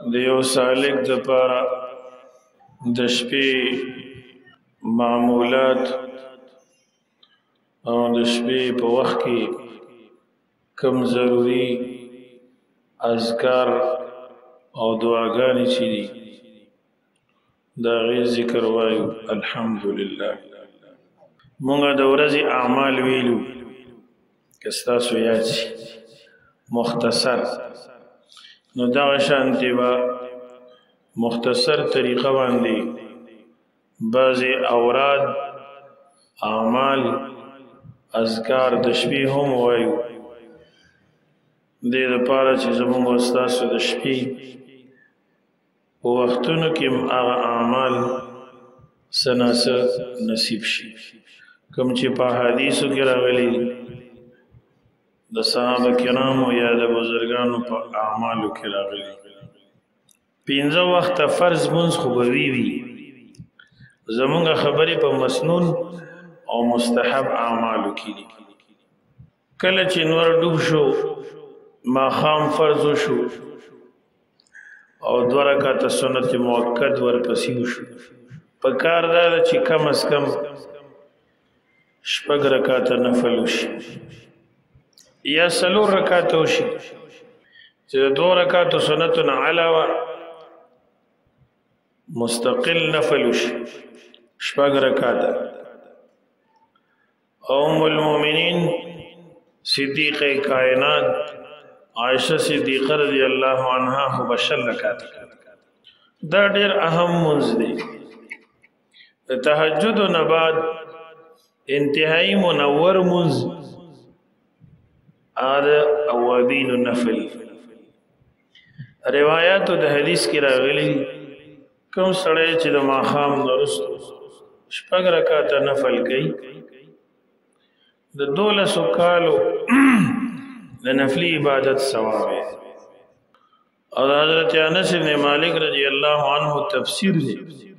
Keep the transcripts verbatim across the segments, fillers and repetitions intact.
د یو سالک دپاره د شپې معمولات او د شپې په وخت کې کم ضروري اذکار او دعاګانې چې دي د هغې ذکر وایو. الحمدلله مونږ د ورځې اعمال ویلو که ستاسو یاد شي مختصر، نو دغه شانتې به مختصر طریقه باندې بعضې اوراد اعمال اذکار د شپې هم وایو، دې دپاره چې زموږ او ستاسو د شپې په وختونو کې هغه اعمال څه ناڅه نصیب شي کوم چې په حدیثو کې راغلي د صحابه کرامو یا د بزرګانو په اعمالو کې راغلي. پنځه وخته فرض مونځ خو به وي وي، زمونږ خبرې په مسنون او مستحب اعمالو کې دي. کله چې نور ډوب شو ماښام فرض وشو او دوه رکعته سنت مؤکد ورپسې وشو، په کار دا ده چې کم از کم شپږ رکعته نفل وشي یا څلور رکعته وشي، چې د دوه رکعتو سنتو نه علاوه مستقل نفل وشي شپږ رکعته. ام المؤمنین صدیقه کائنات عائشہ صدیقه رضی الله عنها خو به شل رکعته، دا ډېر اهم منځ دی. د تهجد نه بعد انتهایی منور منځ هغه اوابین النفل. روایاتو د حدیث کې راغلي کوم سړی چې د ماښام نه وروسته شپږ رکعته نفل کوي د دولسو کالو د نفلي عبادت ثواب دی. او د حضرت انس بن مالک رضی الله عنه تفسیر دی،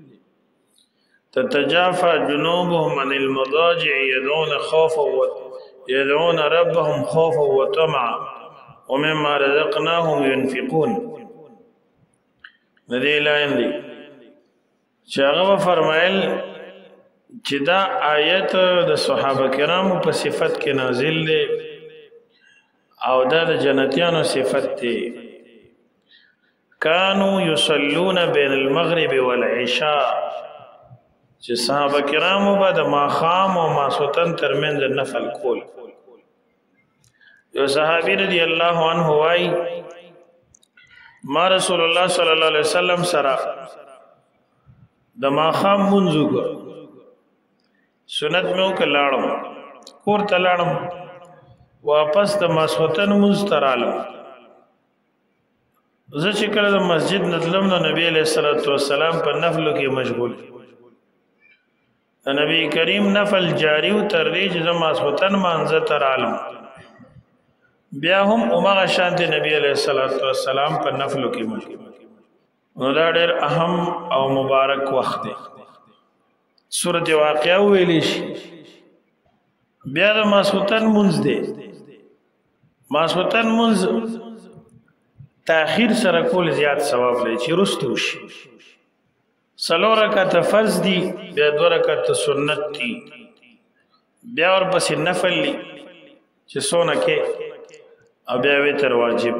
تتجافى جنوبهم عن المضاجع يدعون خوفا يدعون ربهم خوفا وطمعا ومما رزقناهم ينفقون. د دې لاین دی چې هغه فرمایل چې دا آیت د صحابه کرامو په صفت کې نازل دی او دا د جنتیانو صفت دی. كانوا يصلون بين المغرب والعشاء، چې صحابه کرامو به د ماښام او ماسوتن ترمنځ نفل کول. یو صحابي رضی الله عنه وایي ما رسول الله صلی الله علیه وسلم سره د ماښام مونځ وکړ، سنت مې وکړ، لاړم کور ته لاړم، واپس د ماسوتن مونځ ته رالم. زه چې کله د مسجد نه تلم نو نبی علیه الصلاة والسلام په نفلو کې مشغول، د نبی کریم نفل جاری و تر دې چې زه ماسوتن مانځه ته رالم، بیا هم هماغه شانتې نبی علیه الصلاة والسلام په نفلو کې مشغول. نو دا ډېر اهم او مبارک وخت دی. سورت واقعه ویلی شي، بیا د ماسوتن مونځ دی. ماسوتن مونځ تاخیر سره کول زیات ثواب لري چې وروسته وشي. څلور رکعته فرض دي، بیا دوه رکعته سنت دي، بیا ورپسې نفل دي چې څونه کې، او بیا وتر واجب.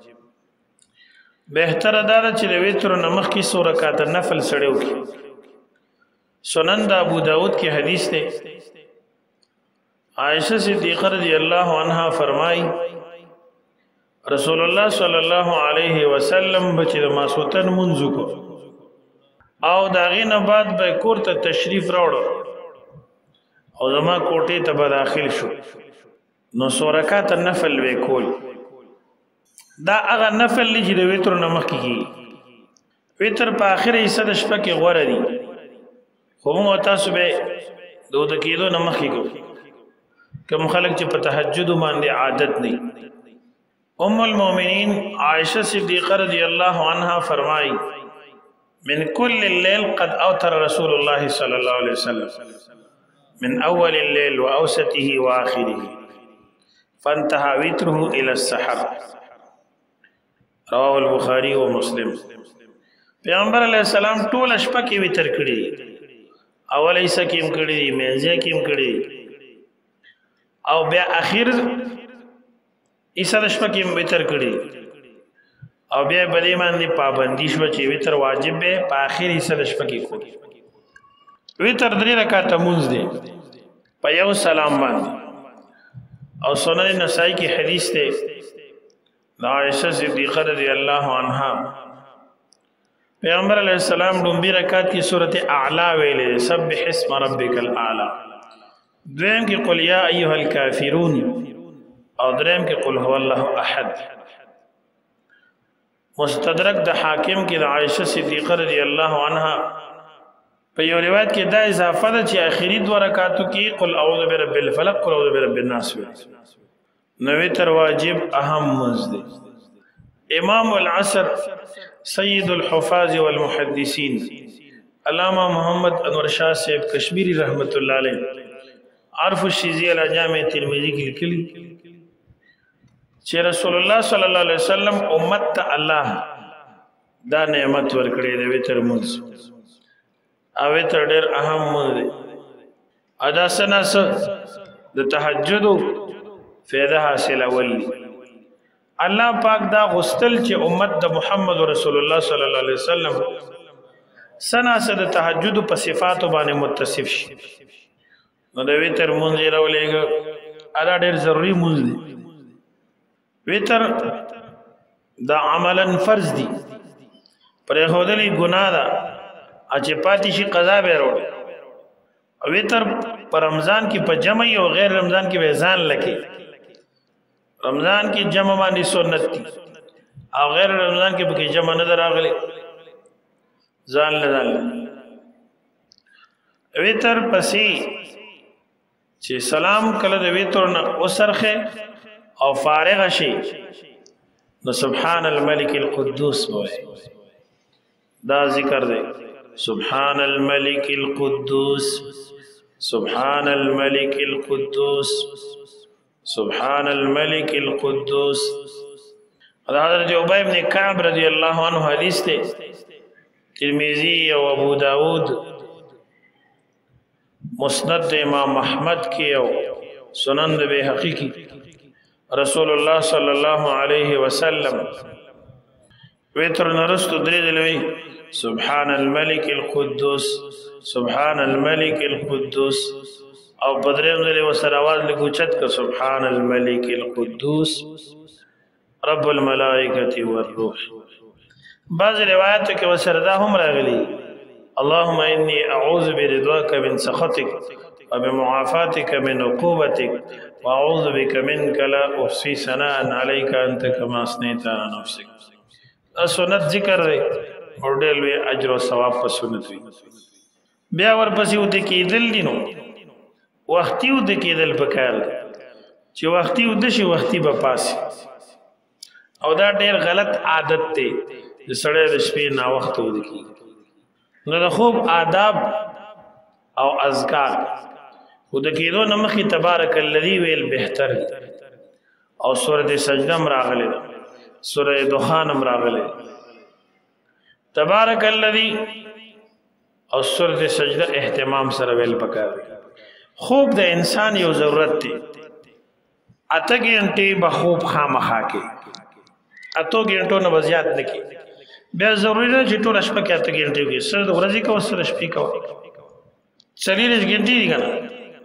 بهتره دا ده چې د وترو نه مخکې څو رکعته نفل سړی وکړي. سنن د ابو داود کې حدیث دی، عائشہ صدیقه رضی الله عنها فرمایي رسول الله صلی الله علیه وسلم به چې د ماسوتن مونځ وکړو او د هغې نه بعد به کور ته تشریف راوړو او زما کوټې ته به داخل شو، نو څو رکعته نفل به کول. دا هغه نفل دی چې د وترو نه مخکې کېږي. وتر په آخره حصه د شپه کې غوره دي، خو موږ تاسو به د وده کېدو نه مخکې کوو. کوم خلک چې په تهجدو باندې عادت نه. ام المؤمنین عائشہ صدیقہ رضی اللہ عنہ فرمائی من كل الليل قد اوتر رسول الله صلی اللہ علیہ وسلم من اول الليل واوسطه واخره فانتهى وتره الى السحر. رواه البخاری و مسلم. پیغمبر علیہ السلام ټول شپه کې وتر کړي، اول ایسه کې هم کړي، منځه کې هم کړي، او بیا اخر ایسه شپه کې هم وتر کړي، او بیا بلې باندې پابندي شو چې وتر واجب به په اخر ایسه شپه کې کوي. وتر درې رکعاته مونږ دي په یو سلام باندې. او سنن نسائی کی حدیث تے عائشہ صدیقہ رضی اللہ عنہا پیغمبر علیہ السلام ڈنبی رکعت کی صورت اعلیٰ ویلے سبح اسم ربک الاعلیٰ، دویم کی قل یا ایہا الکافرون، او دریم کی قل هو اللہ احد. مستدرک دا حاکم کی دا عائشہ صدیقہ رضی اللہ عنہا په یو روایت کې دا اضافه ده چې آخري دوه رکعاتو کې قل اعوذ برب الفلق قل اعوذ برب الناس وي. نو وتر واجب اهم منځ دی. امام العصر سید الحفاظ والمحدثین علامہ محمد انور شاہ صاحب کشمیری رحمت اللہ علیہ عرف الشیزی علی جامع ترمذی کې لیکلي چې رسول الله صلی الله علیه وسلم امت ته الله دا نعمت ورکړي دی وتر منځ. او وتر ډېر اهم منځ دی. ادا سنا س د تهجد فائدہ حاصل اولی الله پاک دا غستل چې امت د محمد رسول الله صلی الله علیه وسلم سنا س د تهجد په صفات باندې متصف شي. نو د وتر منځ راولېګ ادا ډېر ضروری منځ دی. وتر دا عملا فرض دی، پر هودلی ګناه ده اچھے پاتی شي قضا به وروړي. وتر پر رمضان کې په جمع او غیر رمضان کې به ځان لکه رمضان کې جمع باندې سنت دي او غیر رمضان کې به جمع نه راغلي ځان لږه. وتر پسې چې سلام کله د وتر نه وسرخه او فارغ شي نو سبحان الملك القدوس وای دا ذکر دی. سبحان الملك القدوس سبحان الملك القدوس سبحان الملك القدوس. حضرت ابی بن کعب رضی اللہ عنہ حدیث تے ترمذی و ابو داود مسند امام احمد کی او سنن بیہقی کی رسول اللہ صلی اللہ علیہ وسلم وتر نرست درې دلوي سبحان الملك القدوس سبحان الملك القدوس او بدریم دلوي وسر आवाज لګو چت کا سبحان الملك القدوس رب الملائکه والروح. بعض روایت کې وسر دا هم راغلي اللهم اني اعوذ برضاك من سخطك وبمعافاتك من عقوبتك واعوذ بك منك لا احصي ثناء عليك انت كما اثنيت على نفسك. سنت ذکر دی اور ډېر لوی اجر او ثواب په سنت وي. بیا ورپسې ودې کېدل دي نو وختي ودې کېدل پکار چې وختي ودې شي وختي به پاسي او دا ډېر غلط عادت دی چې سړی د شپې نا وخت ودې کی. نو د خوب آداب او اذکار ودې کېدو نه مخکې تبارک الذی ویل بهتر دی. او سورۃ سجده راغلی ده، سورہ دخان راغلے تبارک الذی او سورۃ سجدہ اہتمام سره ویل پکار. خوب د انسان یو ضرورت دی. اته غنټې به خوب خامخا کې اته غنټو نه زیات نه کې. بیا ضروری نه چې ټول شپه کې اته غنټې کې سره د ورځې کو سره شپې کو چلیږي غنټې دي کنه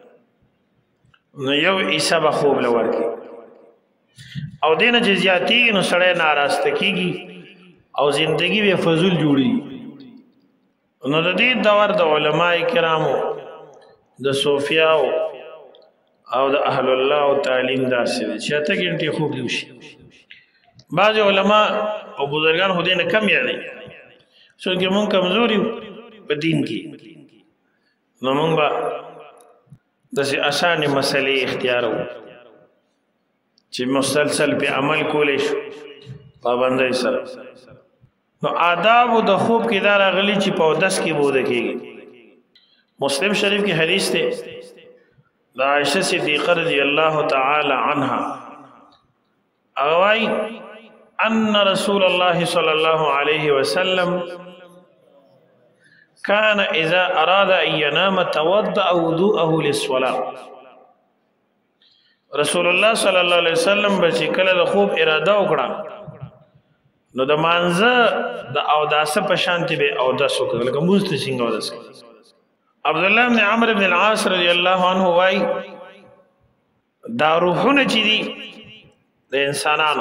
نو یو حساب خوب لور کې او دینه چې زیاتی نو سړی ناراسته کیږي او زندگی به فضول جوړي. نو د دې دور د علماء کرامو د صوفیاو او د اهل الله او تعلیم داسې چې اته غنټې خوب دی وشي. بعض علماء او بزرگان خو دینه کم یادي څنګه مونږ کمزوري په دین کې نو مونږ به داسې اسانه مسلې اختیارو چې مسلسل په عمل کولې شو پابندۍ سره. نو آداب د خوب کې دا راغلي چې په دس کې بوده کېږي. مسلم شریف کی حدیث ته د عائشہ صدیقہ رضی اللہ تعالی عنہا اغوائی ان رسول الله صلى الله عليه وسلم كان اذا اراد ان ينام توضأ وضوءه للصلاه. رسول الله صلی الله علیه وسلم به چې کله د خوب اراده وکړه نو د مانځه د اوداسه په شانتي به اوداس وکړه لکه موږ ته څنګه اوداس کوي. عبد الله بن عمرو بن العاص رضی الله عنه وايي دا روحونه چې دي د انسانانو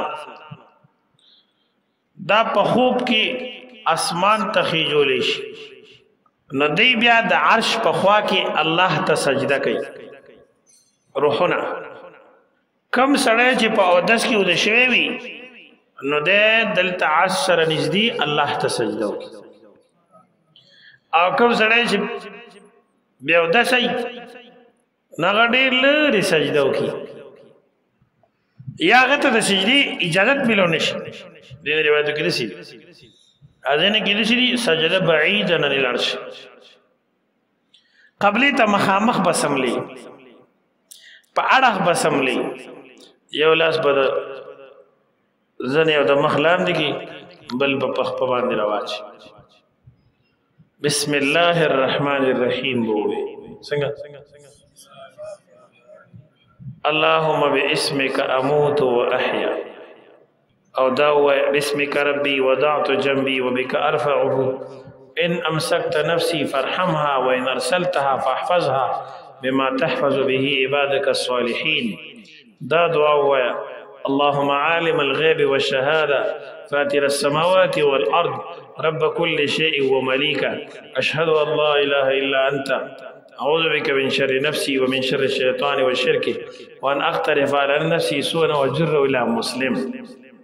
دا په خوب کې اسمان ته خېجولې شي نو دی بیا د عرش په خوا کې الله ته سجده کوي. روحونه کم سړی چې په اودس کې وده شوی وي نو د دلته عرش سره نږدې الله ته سجده وکړي او کم سړی چې بیا اودس وي نو هغه ډېر لرې سجده وکړي یا هغه ته د سجدې اجازت میلو نشي. دې روایتو کې داسې اذن کې داسې سجده بعید عن العرش قبلې ته مخامخ بسملی په اړخ بسملی یو لاس به د زنې او د مخ لاندې کې بل به په خپه باندې رواج. بسم الله الرحمن الرحیم به ووایي څنګه اللهم باسمك اموت واحيا او دا ووایي باسمك ربي وضعت جنبي وبك ارفعه ان امسكت نفسي فارحمها وان ارسلتها فاحفظها بما تحفظ به عبادك الصالحين. دا دعا ووایي اللهم عالم الغيب والشهادة فاتر السماوات والأرض رب كل شيء ومليكه أشهد أن لا إله إلا أنت أعوذ بك من شر نفسي ومن شر الشيطان والشرك وأن أقترف على نفسي سوءا وأجر إلى مسلم.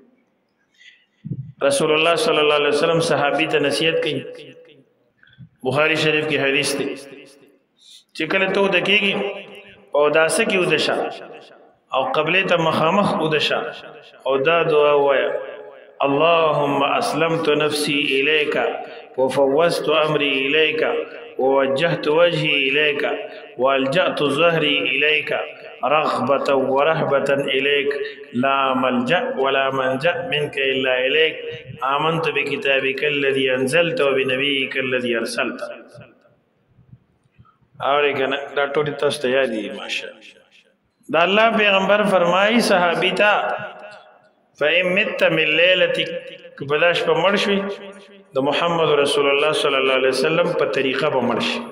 رسول الله صلی الله علیه وسلم صحابی ته نصیحت کوي. بخاری شریف کی حدیث دی چې کله ته ود کېږي او داسه کې ودشه او قبلې ته مخامخ ودشه او دا دعا وایه اللهم اسلمت نفسي اليك وفوضت امري اليك ووجهت وجهي اليك والجأت ظهري اليك رغبة ورهبة اليك لا ملجأ ولا منجأ منك الا اليك آمنت بكتابك الذي انزلت وبنبيك الذي ارسلت. اور کنه دا ټول تاسو ته یادي ماشاءالله. دا الله پیغمبر فرمایي صحابي ته فإن مت من ليلتك بلاش په مړ شوي د محمد رسول الله صلی الله علیه وسلم په طریقه به مړ شي.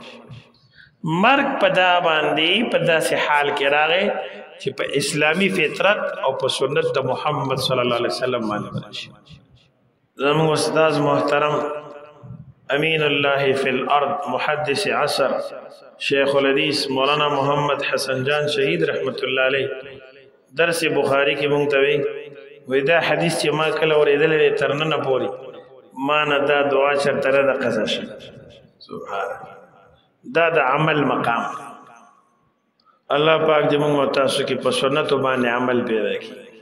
مرګ په دا باندې په داسې حال کې راغی چې په اسلامي فطرت او په سنت د محمد صلی الله علیه وسلم باندې راشي. زموږ استاد محترم امین الله فی الارض محدث عصر شیخ الحدیث مولانا محمد حسن جان شهید رحمت الله علیه درس بخاری کې مونږ ته وی وې دا حدیث چې ما کله اورېدل تر نن پورې ما نه دا دعا چرته د قضا شي. سبحان دا د عمل مقام الله پاک دې موږ تاسو کې په سنت باندې عمل پیدا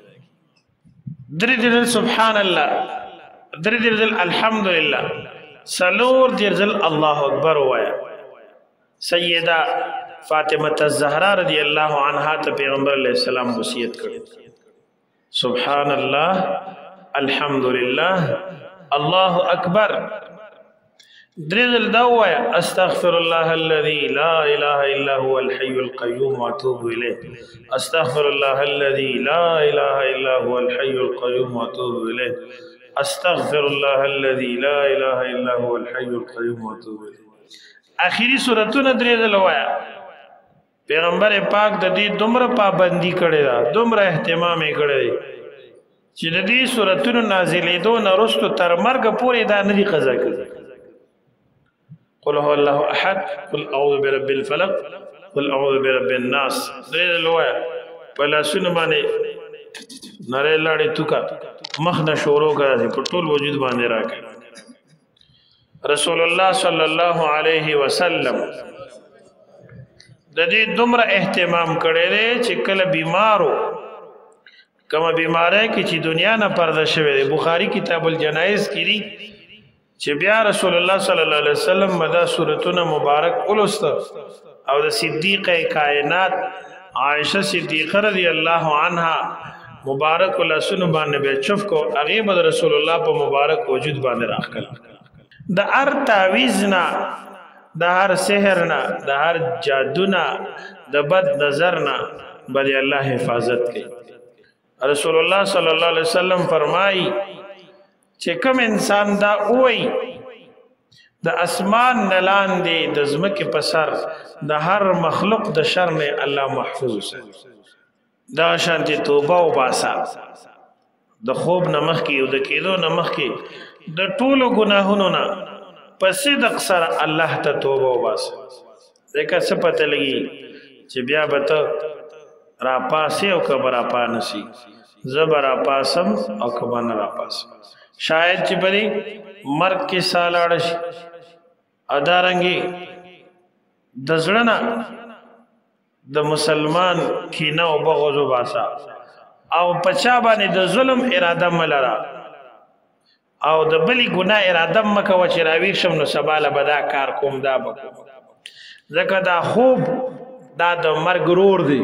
کړي. درې دې سبحان الله درې دې الحمدلله سلور دې الله اکبر وایا. سیدہ فاطمه الزهرا رضی الله عنها ته پیغمبر علیہ السلام وصیت کړی سبحان الله الحمدلله الله اکبر. درذل دوایا استغفر الله الذي لا اله الا هو الحي القيوم واتوب اليه استغفر الله الذي لا اله الا هو الحي القيوم واتوب اليه استغفر الله الذي لا اله الا هو الحي القيوم واتوب اليه. اخیری سورتونه درذل وایا. پیغمبر پاک د دې دومره پابندی کړی دا دومره اهتمام یې کړی چې د دې سورتونو نازلېدو نه وروسته تر مرګ پورې دا نه دي قضا کړي. قل هو الله احد قل اعوذ برب الفلق قل اعوذ برب الناس. درې لویا په لاسونو باندې نری لاړې توکا مخ نه شروع کړه په ټول وجود باندې راکړه. رسول الله صلی الله علیه وسلم د دې دومره اهتمام کړی دی چې کله بیمارو کومه بیماری کې چې دنیا نه پرده شوی دی بخاری کتاب الجنائز کې دی چې بیا رسول الله صلی الله علیه وسلم مدا سورتونه مبارک ولست او د صدیقه کائنات عائشه صدیقه رضی الله عنها مبارک لاسونو باندې به چف کو هغه به رسول الله په مبارک وجود باندې راخل د هر تعویذ نه د هر سحر نه د هر جادو نه د بد نظر نه بل الله حفاظت کوي رسول الله صلی الله علیه وسلم فرمایي چې کوم انسان دا وای د اسمان نلان دی د زمکه په سر د هر مخلوق د شر نه الله محفوظ وساتي دا شانتی توبه او باسا د خوب نمخ کې او د کېدو نمخ کې د ټولو ګناهونو نه په صدق سره الله ته توبه او باسا ځکه څه پته لګي چې بیا به ته را پاسې او کبر را پانسي زبر را پاسم او کبر نه را پاسم شاید چې بری مرګ کې سالاړ شي ادارنګي د زړه د مسلمان کینه او بغض وباسا او پچا باندې د ظلم اراده ملرا او د بلی ګناه اراده مکه و چې راوي شم نو سباله بدا کار کوم دا بکو ځکه دا خوب دا د مرګ رور دی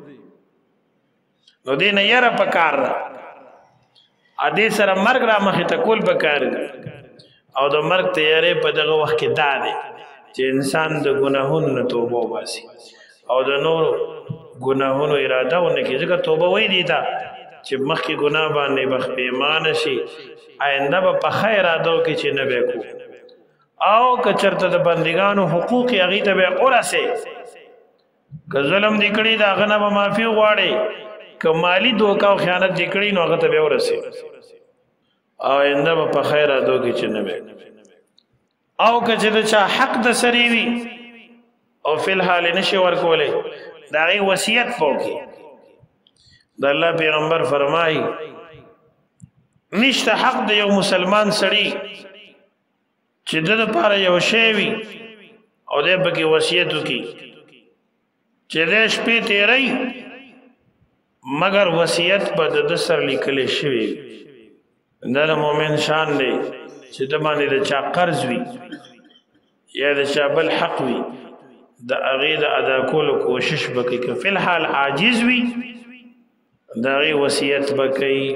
نو دینه یره پکار ا دې سره مرګ را مخې ته کول پکار او د مرګ تیارې په دغه وخت کې دا دی چې انسان د ګناهونو توبه وباسي او د نور ګناهونو اراده ونه کې ځکه توبه وای دی دا چې مخکې ګناه باندې بخ پیمانه شي آینده به په خیر اراده کې چې نه وکړو او که چرته د بندګانو حقوق هغه ته به اورسه که ظلم دکړي دا غنه به معافي غواړي که مالی دوکا او خیانت دکړي نو هغه ته به اورسه او آینده به په خیر اراده کې چې نه وکړو او که چې چا حق د سری وي او فی الحال نشي ورکولې دا غي وصیت پوکي د الله پیغمبر فرمایي نشته حق د یو مسلمان سړی چې د لپاره یو شی وي او د بګي وصیت وکي چې د شپې تیرې مگر وصیت به د سر لیکل شوی د مؤمن شان دی چې د باندې د چا قرض وي یا د چا بل حق وي د هغې د ادا کولو کوشش به کوي که فی الحال عاجز وي د هغې وصیت به کوي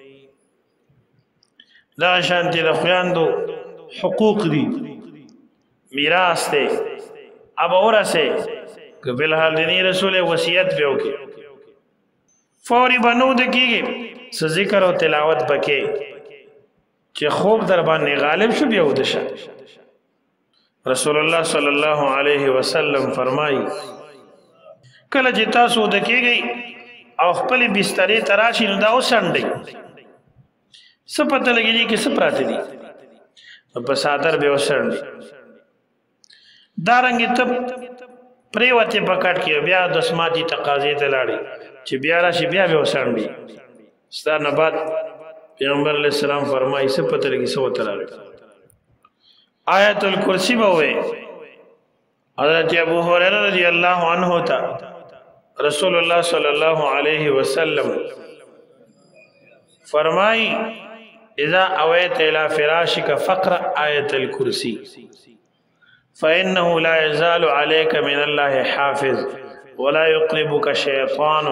دغه شانتې د خویندو حقوق دي میراث دی ابه ورسې که فی الحال د دې رسول وصیت به وکړي فوري به نو د کېږي څه ذکر او تلاوت به کوي چې خوب در باندې غالب شو بیا ودشه رسول الله صلی الله علیه وسلم فرمایي کله چې تاسو د کېږئ او خپل بسترې تراشي نو دا وسنډئ څه پته لګېږي کې څه پراته دي په صادر به وسنډئ دارنګې ته پرېوتې په کټ کې بیا د سماجي تقاضې ته لاړې چې بیا راشي بیا به وسنډئ ستا نه بعد پیغمبر علیہ السلام فرمایي څه پته لګي څه وته راغی آیت الکرسی بوئے حضرت ابو ہریرہ رضی اللہ عنہ تا رسول اللہ صلی اللہ علیہ وسلم فرمائی اذا اویت الى فراشک فقرأ آیت الکرسی فإنه لا يزال عليك من الله حافظ ولا يقربك شيطان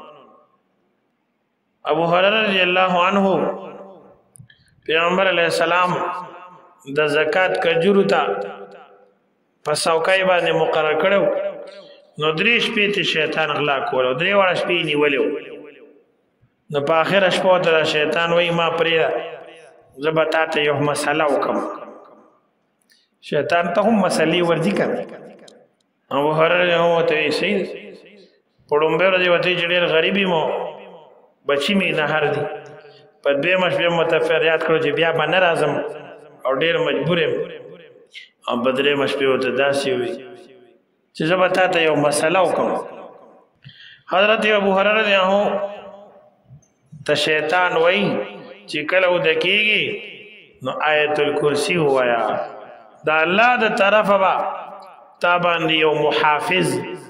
ابو هريره رضی اللہ عنہ پیغمبر علیہ السلام د زکات کجورو ته په څوکۍ باندې مقرر کړو نو درې شپې ته شیطان غلا کول او درې واړه شپې نیولې نو په اخر شپه ته شیطان وای ما پرې زه به تاته یو مسله وکم شیطان ته هم مسلې ورځي کړ او هرره هو ته صحیح پړومبه ورځي وته چې ډېر غریبي مو بچی می نه هر دي په دې مشبه متفریات کړو چې بیا باندې راځم او ډیر مجبور یم او بدرې مشپې وته داسې وي چې زه به تاته یو مسله وکړم حضرت ابو هرره رضی الله عنه ته شیطان وایي چې کله وده کېږي نو آیت الکرسی ووایه د الله د طرفه به تا باندې یو محافظ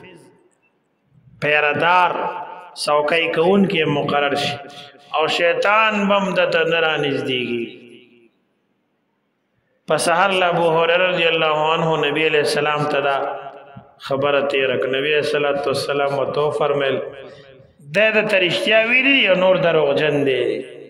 پیردار څوکۍ کوونکی مقرر شي او شیطان بم درته نه رانږدېږي پس هر ابو هريره رضی الله عنه نبی علیہ السلام ته دا خبره تیرک نبی صلی الله علیه وسلم تو فرمایل دا د ترشتیا ویلي یا نور دروغجن دی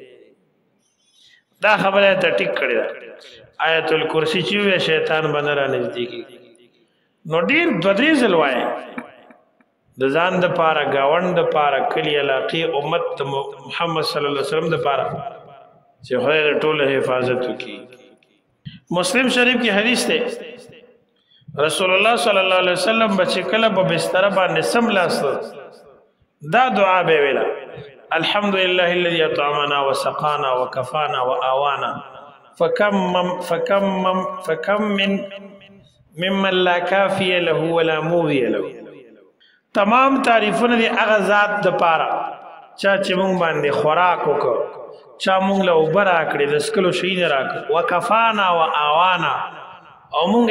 دا خبره ته ټیک کړی ده آیت الکرسی چې وی شیطان باندې را نږدې کیږي نو ډیر دوه درې ځل وایي د ځان د پاره گاوند د پاره کلی علاقې امت محمد صلی الله علیه وسلم د پاره چې خدای د ټول حفاظت وکړي مسلم شریف کی حدیث ده رسول الله صلی الله علیه وسلم بچ کله په بستر باندې سم لاس دا دعا به ویلا الحمد لله الذي اطعمنا وسقانا وكفانا واوانا فكم فكم فكم من ممن لا كافي له ولا موي له تمام تعریفونه دي هغه ذات د پاره چا چې مونږ باندې خوراک وکړو چا مونږ له اوبه راکړې د څښلو شی نه راکړ وکفانا واوانا او مونږ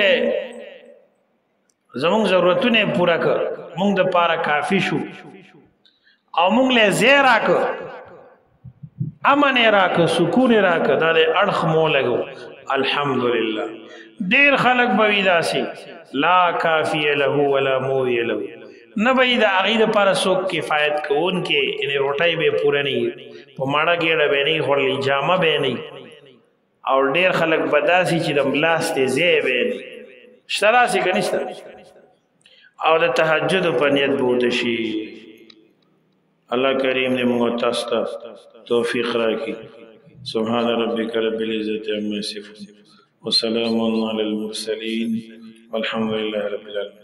زمونږ ضرورتونه پوره کړ مونږ د پاره کافی شو او مونږ له زی راکړ امن راکړ سکون راکړ دا د اړخ مو لګو الحمدلله ډیر خلک به داسي لا کافی له ولا موي له نه به د هغې دپاره څوک کفایت کوونکې یعنې روټۍ به یې پوره نه وي په ماړه ګېډه به یې نه وي خوړلی جامه به یې نه او ډېر خلک به داسې چې د ملاستې ځای به یې نه شته داسې که نشته او د تهجدو په نیت به وده شي الله کریم دې موږ تاسو ته توفیق راکړي سبحان ربک رب العزة عما یصفون وسلام علی المرسلین والحمد لله رب العالمین